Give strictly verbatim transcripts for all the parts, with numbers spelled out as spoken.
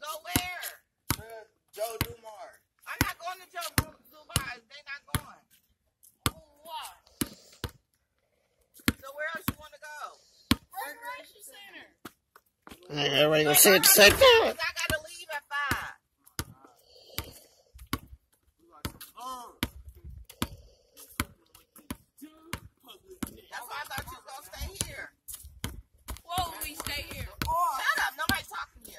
Go where? Uh, Joe Dumar. I'm not going to Joe Dubai. They're not going. Why? So where else you want to go? Recreation center. Everybody gonna say it at the same time. I gotta leave at five. That's why I thought you was gonna stay here. Whoa, we stay here. Shut up. Nobody's talking to you.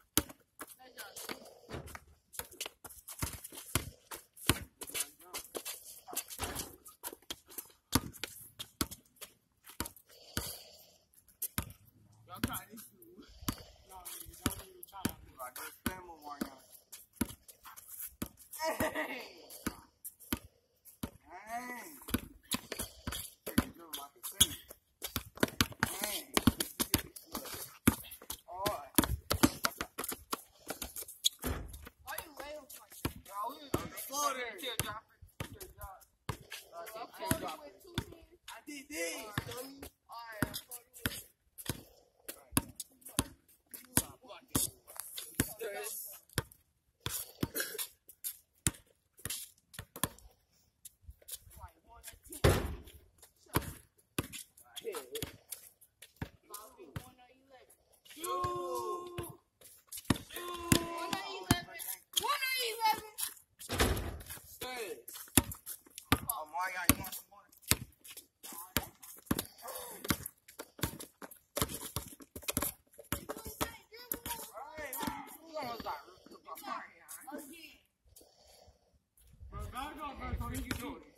Y'all try this food. No, nigga, don't even try to do like this family one, y'all. Hey! Hey! You do like a thing. Hey! Alright. Why you laying like that? Y'all, we on the floor there. Teardrop it. Teardrop. I folded it with two hands. I did this, dummy. Alright, I folded it with Oh, Mario, you want some more? Alright, who almost got root? again. Bro, go, go, bro, so he can do it.